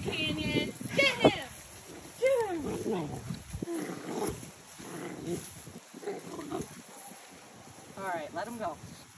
Canyon. Get him. Get him. All right, let him go.